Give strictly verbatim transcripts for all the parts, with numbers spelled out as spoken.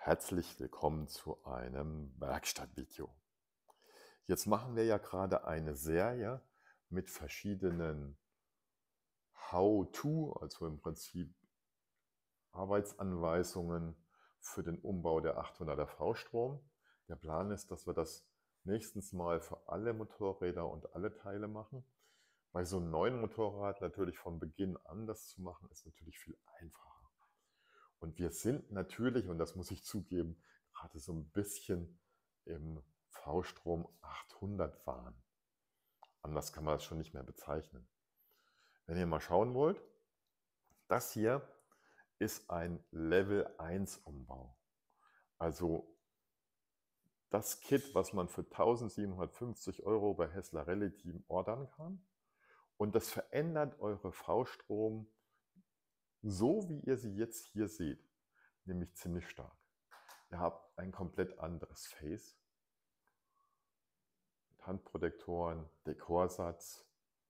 Herzlich willkommen zu einem Werkstattvideo. Jetzt machen wir ja gerade eine Serie mit verschiedenen How-to, also im Prinzip Arbeitsanweisungen für den Umbau der achthunderter V-Strom. Der Plan ist, dass wir das nächstens mal für alle Motorräder und alle Teile machen. Bei so einem neuen Motorrad natürlich von Beginn an das zu machen, ist natürlich viel einfacher. Und wir sind natürlich, und das muss ich zugeben, gerade so ein bisschen im V-Strom achthundert Wahn. Anders kann man das schon nicht mehr bezeichnen. Wenn ihr mal schauen wollt, das hier ist ein Level eins Umbau. Also das Kit, was man für eintausendsiebenhundertfünfzig Euro bei Hessler Rallye Team ordern kann. Und das verändert eure V-Strom so, wie ihr sie jetzt hier seht, nämlich ziemlich stark. Ihr habt ein komplett anderes Face mit Handprotektoren, Dekorsatz,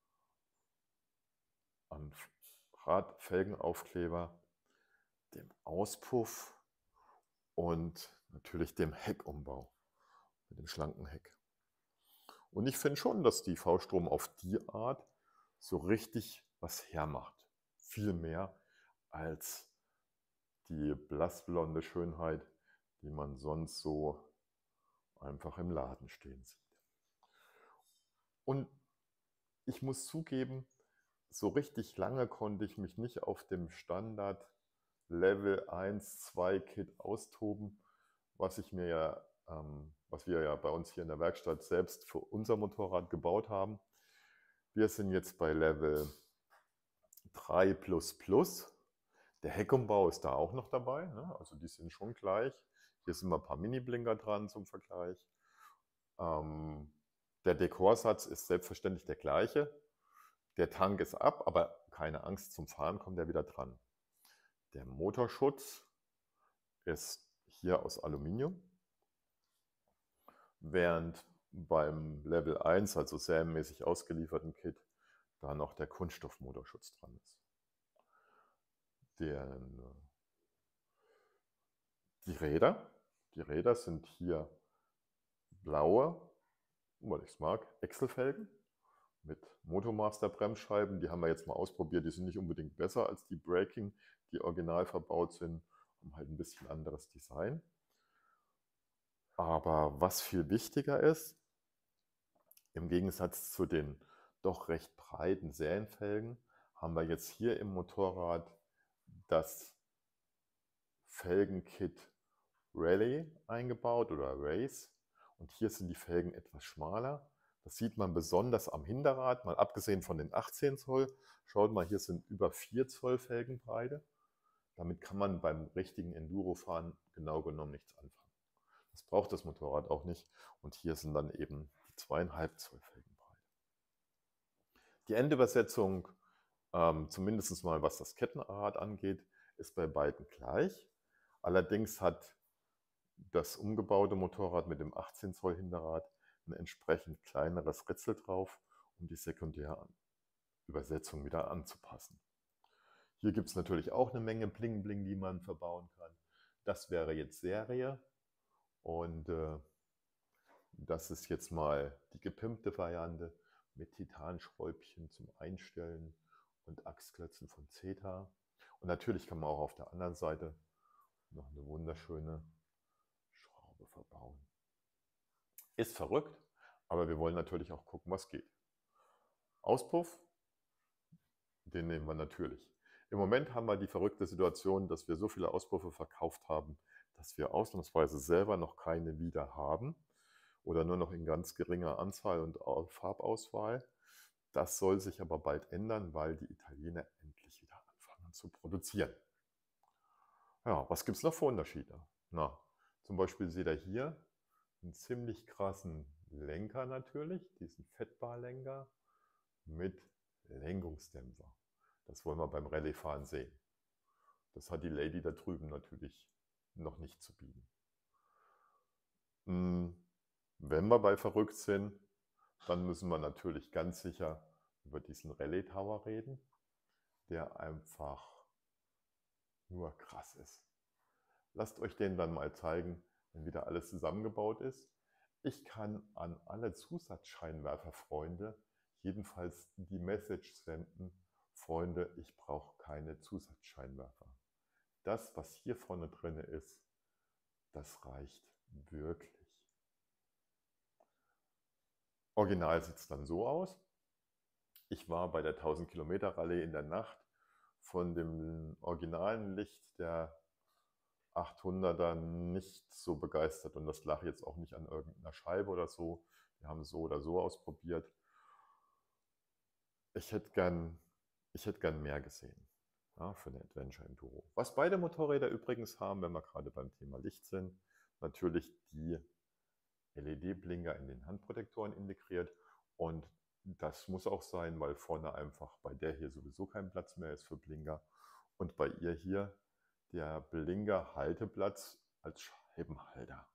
an Radfelgenaufkleber, dem Auspuff und natürlich dem Heckumbau mit dem schlanken Heck. Und ich finde schon, dass die V-Strom auf die Art so richtig was hermacht. Viel mehr als die blassblonde Schönheit, die man sonst so einfach im Laden stehen sieht. Und ich muss zugeben, so richtig lange konnte ich mich nicht auf dem Standard Level eins, zwei Kit austoben, was ich mir ja, ähm, was wir ja bei uns hier in der Werkstatt selbst für unser Motorrad gebaut haben. Wir sind jetzt bei Level drei plus plus. Der Heckumbau ist da auch noch dabei, ne? Also die sind schon gleich. Hier sind mal ein paar Mini-Blinker dran zum Vergleich. Ähm, der Dekorsatz ist selbstverständlich der gleiche. Der Tank ist ab, aber keine Angst, zum Fahren kommt er wieder dran. Der Motorschutz ist hier aus Aluminium, während beim Level eins, also serienmäßig ausgelieferten Kit, da noch der Kunststoffmotorschutz dran ist. Den, die Räder, die Räder sind hier blaue, weil ich es mag, Excel-Felgen mit Motomaster-Bremsscheiben. Die haben wir jetzt mal ausprobiert. Die sind nicht unbedingt besser als die Breaking, die original verbaut sind, haben halt ein bisschen anderes Design. Aber was viel wichtiger ist, im Gegensatz zu den doch recht breiten Serienfelgen, haben wir jetzt hier im Motorrad das Felgenkit Rallye eingebaut oder Race. Und hier sind die Felgen etwas schmaler. Das sieht man besonders am Hinterrad, mal abgesehen von den achtzehn Zoll. Schaut mal, hier sind über vier Zoll Felgenbreite. Damit kann man beim richtigen Endurofahren genau genommen nichts anfangen. Das braucht das Motorrad auch nicht. Und hier sind dann eben die zweieinhalb Zoll Felgenbreite. Die Endübersetzung, ähm, zumindest mal was das Kettenrad angeht, ist bei beiden gleich. Allerdings hat das umgebaute Motorrad mit dem achtzehn Zoll Hinterrad ein entsprechend kleineres Ritzel drauf, um die Sekundärübersetzung wieder anzupassen. Hier gibt es natürlich auch eine Menge Bling-Bling, die man verbauen kann. Das wäre jetzt Serie und äh, das ist jetzt mal die gepimpte Variante mit Titanschräubchen zum Einstellen und Achsklötzen von Zeta. Und natürlich kann man auch auf der anderen Seite noch eine wunderschöne Schraube verbauen. Ist verrückt, aber wir wollen natürlich auch gucken, was geht. Auspuff, den nehmen wir natürlich. Im Moment haben wir die verrückte Situation, dass wir so viele Auspuffe verkauft haben, dass wir ausnahmsweise selber noch keine wieder haben oder nur noch in ganz geringer Anzahl und Farbauswahl. Das soll sich aber bald ändern, weil die Italiener endlich wieder anfangen zu produzieren. Ja, was gibt es noch für Unterschiede? Na, zum Beispiel seht ihr hier einen ziemlich krassen Lenker natürlich, diesen Fettbarlenker mit Lenkungsdämpfer. Das wollen wir beim Rallye-Fahren sehen. Das hat die Lady da drüben natürlich noch nicht zu bieten. Wenn wir bei verrückt sind, dann müssen wir natürlich ganz sicher über diesen Rallye Tower reden, der einfach nur krass ist. Lasst euch den dann mal zeigen, wenn wieder alles zusammengebaut ist. Ich kann an alle Zusatzscheinwerferfreunde jedenfalls die Message senden: Freunde, ich brauche keine Zusatzscheinwerfer. Das, was hier vorne drin ist, das reicht wirklich. Original sieht es dann so aus. Ich war bei der tausend Kilometer Rallye in der Nacht von dem originalen Licht der achthunderter nicht so begeistert, und das lag jetzt auch nicht an irgendeiner Scheibe oder so. Wir haben es so oder so ausprobiert. Ich hätte gern, ich hätte gern mehr gesehen, ja, für eine Adventure Enduro. Was beide Motorräder übrigens haben, wenn wir gerade beim Thema Licht sind, natürlich die L E D-Blinker in den Handprotektoren integriert, und das muss auch sein, weil vorne einfach bei der hier sowieso kein Platz mehr ist für Blinker und bei ihr hier der Blinker-Halteplatz als Scheibenhalter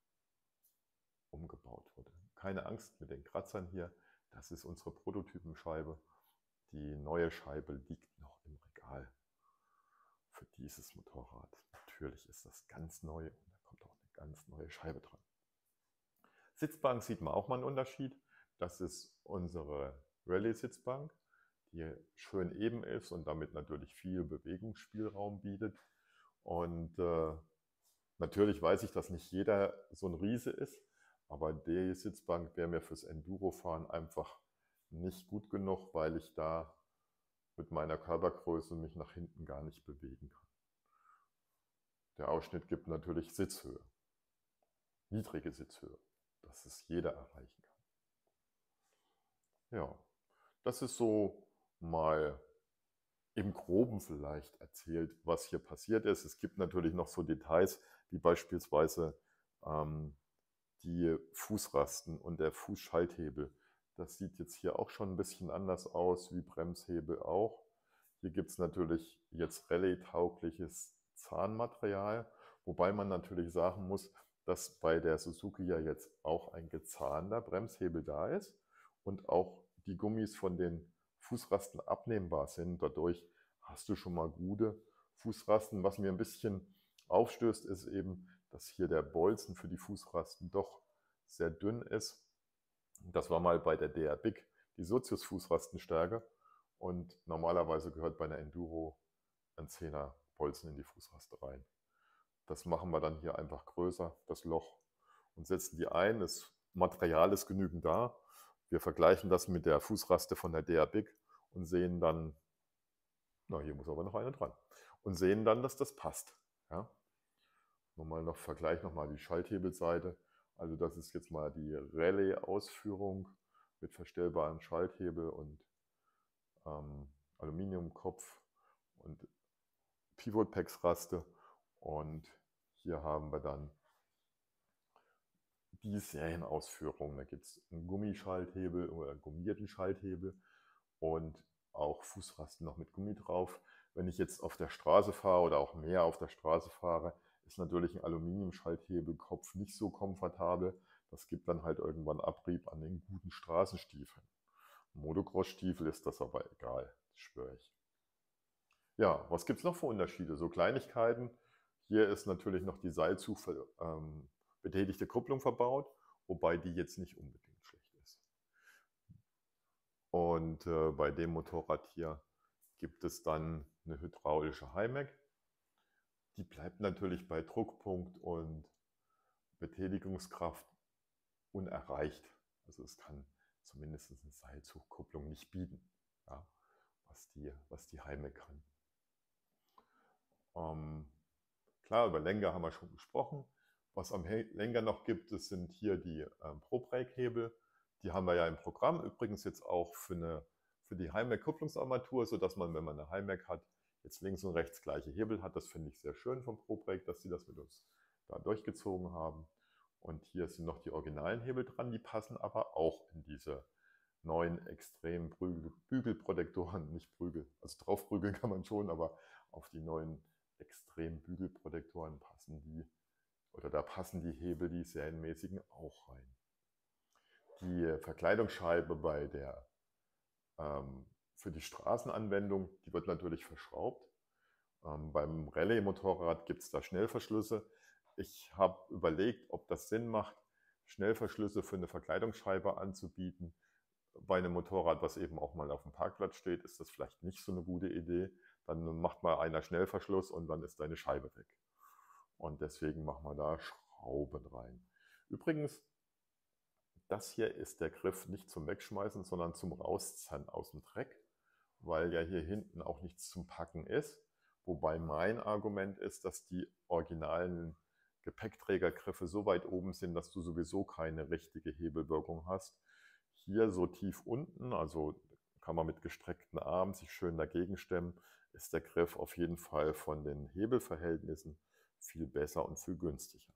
umgebaut wurde. Keine Angst mit den Kratzern hier, das ist unsere Prototypenscheibe. Die neue Scheibe liegt noch im Regal für dieses Motorrad. Natürlich ist das ganz neu und da kommt auch eine ganz neue Scheibe dran. Sitzbank sieht man auch mal einen Unterschied. Das ist unsere Rallye-Sitzbank, die schön eben ist und damit natürlich viel Bewegungsspielraum bietet. Und äh, natürlich weiß ich, dass nicht jeder so ein Riese ist, aber die Sitzbank wäre mir fürs Endurofahren einfach nicht gut genug, weil ich da mit meiner Körpergröße mich nach hinten gar nicht bewegen kann. Der Ausschnitt gibt natürlich Sitzhöhe, niedrige Sitzhöhe, dass es jeder erreichen kann. Ja, das ist so mal im Groben vielleicht erzählt, was hier passiert ist. Es gibt natürlich noch so Details, wie beispielsweise ähm, die Fußrasten und der Fußschalthebel. Das sieht jetzt hier auch schon ein bisschen anders aus, wie Bremshebel auch. Hier gibt es natürlich jetzt Rallye-taugliches Zahnmaterial, wobei man natürlich sagen muss, dass bei der Suzuki ja jetzt auch ein gezahnter Bremshebel da ist und auch die Gummis von den Fußrasten abnehmbar sind. Dadurch hast du schon mal gute Fußrasten. Was mir ein bisschen aufstößt, ist eben, dass hier der Bolzen für die Fußrasten doch sehr dünn ist. Das war mal bei der D R Big die Sozius Fußrastenstärke, und normalerweise gehört bei einer Enduro ein Zehner Bolzen in die Fußraste rein. Das machen wir dann hier einfach größer, das Loch, und setzen die ein. Das Material ist genügend da. Wir vergleichen das mit der Fußraste von der D R Big und sehen dann, na, hier muss aber noch eine dran, und sehen dann, dass das passt. Ja? Nochmal noch Vergleich, nochmal die Schalthebelseite. Also das ist jetzt mal die Rallye-Ausführung mit verstellbaren Schalthebel und ähm, Aluminiumkopf und Pivot-Packs-Raste. Und hier haben wir dann die Serienausführung. Da gibt es einen Gummischalthebel oder einen gummierten Schalthebel und auch Fußrasten noch mit Gummi drauf. Wenn ich jetzt auf der Straße fahre oder auch mehr auf der Straße fahre, ist natürlich ein Aluminiumschalthebelkopf nicht so komfortabel. Das gibt dann halt irgendwann Abrieb an den guten Straßenstiefeln. Motocross-Stiefel ist das aber egal, das schwöre ich. Ja, was gibt es noch für Unterschiede? So Kleinigkeiten. Hier ist natürlich noch die Seilzug ähm, betätigte Kupplung verbaut, wobei die jetzt nicht unbedingt schlecht ist. Und äh, bei dem Motorrad hier gibt es dann eine hydraulische Hymac. Die bleibt natürlich bei Druckpunkt und Betätigungskraft unerreicht. Also es kann zumindest eine Seilzugkupplung nicht bieten, ja, was die, was die Hymac kann. Ähm, klar, über Lenker haben wir schon gesprochen. Was am Lenker noch gibt, das sind hier die ähm, Pro-Brake-Hebel. Die haben wir ja im Programm, übrigens jetzt auch für, eine, für die Hymac-Kupplungsarmatur, sodass man, wenn man eine Hymac hat, jetzt links und rechts gleiche Hebel hat. Das finde ich sehr schön vom Pro-Brake, dass sie das mit uns da durchgezogen haben. Und hier sind noch die originalen Hebel dran, die passen aber auch in diese neuen extremen Bügelprotektoren, nicht Prügel, also draufprügeln kann man schon, aber auf die neuen extremen Bügelprotektoren passen die, oder da passen die Hebel, die serienmäßigen, auch rein. Die Verkleidungsscheibe bei der, ähm, für die Straßenanwendung, die wird natürlich verschraubt. Ähm, beim Rallye-Motorrad gibt es da Schnellverschlüsse. ich habe überlegt, ob das Sinn macht, Schnellverschlüsse für eine Verkleidungsscheibe anzubieten. Bei einem Motorrad, was eben auch mal auf dem Parkplatz steht, ist das vielleicht nicht so eine gute Idee. Dann macht mal einer Schnellverschluss und dann ist deine Scheibe weg. Und deswegen machen wir da Schrauben rein. Übrigens, das hier ist der Griff nicht zum Wegschmeißen, sondern zum Rauszerren aus dem Dreck, weil ja hier hinten auch nichts zum Packen ist. Wobei mein Argument ist, dass die originalen Gepäckträgergriffe so weit oben sind, dass du sowieso keine richtige Hebelwirkung hast. Hier so tief unten, also kann man mit gestreckten Armen sich schön dagegen stemmen, ist der Griff auf jeden Fall von den Hebelverhältnissen viel besser und viel günstiger.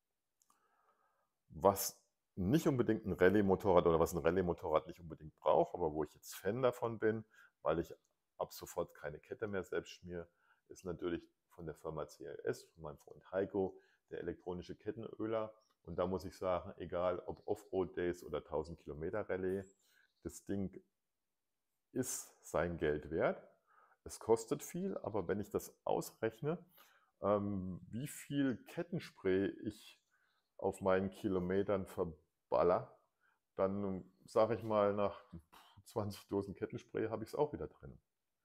Was nicht unbedingt ein Rallye-Motorrad oder was ein Rallye-Motorrad nicht unbedingt braucht, aber wo ich jetzt Fan davon bin, weil ich ab sofort keine Kette mehr selbst schmiere, ist natürlich von der Firma C L S, von meinem Freund Heiko, der elektronische Kettenöler. Und da muss ich sagen, egal ob Offroad-Days oder tausend Kilometer Rallye, das Ding ist sein Geld wert. Es kostet viel, aber wenn ich das ausrechne, ähm, wie viel Kettenspray ich auf meinen Kilometern verballer, dann sage ich mal, nach zwanzig Dosen Kettenspray habe ich es auch wieder drin.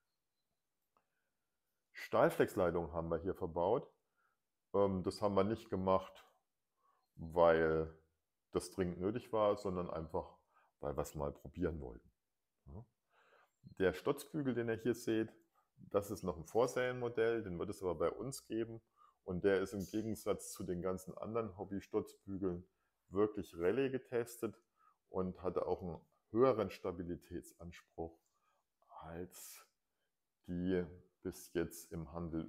Stahlflexleitungen haben wir hier verbaut. Ähm, das haben wir nicht gemacht, weil das dringend nötig war, sondern einfach, weil wir es mal probieren wollten. Ja. Der Stotzbügel, den ihr hier seht, das ist noch ein Vorserienmodell, den wird es aber bei uns geben. Und der ist im Gegensatz zu den ganzen anderen Hobby-Stotzbügeln wirklich Rallye getestet und hatte auch einen höheren Stabilitätsanspruch als die bis jetzt im Handel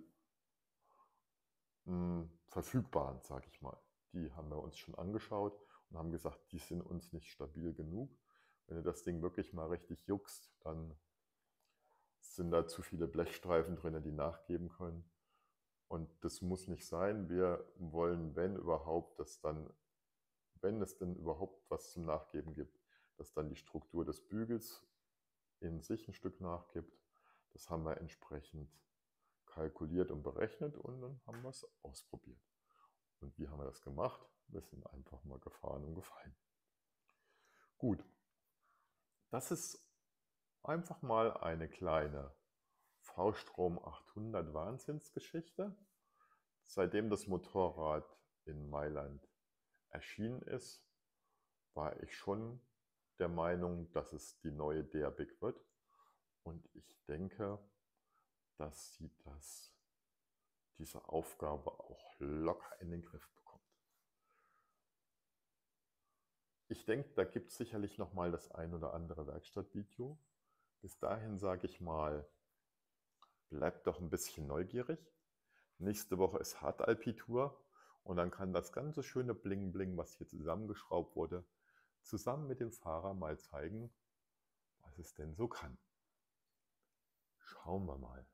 mh, verfügbaren, sage ich mal. Die haben wir uns schon angeschaut und haben gesagt, die sind uns nicht stabil genug. Wenn du das Ding wirklich mal richtig juckst, dann sind da zu viele Blechstreifen drin, die nachgeben können. Und das muss nicht sein. Wir wollen, wenn überhaupt, dass dann, wenn es denn überhaupt was zum Nachgeben gibt, dass dann die Struktur des Bügels in sich ein Stück nachgibt. Das haben wir entsprechend kalkuliert und berechnet und dann haben wir es ausprobiert. Und wie haben wir das gemacht? Wir sind einfach mal gefahren und gefallen. Gut, das ist einfach mal eine kleine V-Strom achthundert Wahnsinnsgeschichte. Seitdem das Motorrad in Mailand erschienen ist, war ich schon der Meinung, dass es die neue D R Big wird. Und ich denke, dass sie das, diese Aufgabe auch locker in den Griff bekommt. Ich denke, da gibt es sicherlich noch mal das ein oder andere Werkstattvideo. Bis dahin sage ich mal, bleibt doch ein bisschen neugierig. Nächste Woche ist Hardalpi-Tour und dann kann das ganze schöne Bling-Bling, was hier zusammengeschraubt wurde, zusammen mit dem Fahrer mal zeigen, was es denn so kann. Schauen wir mal.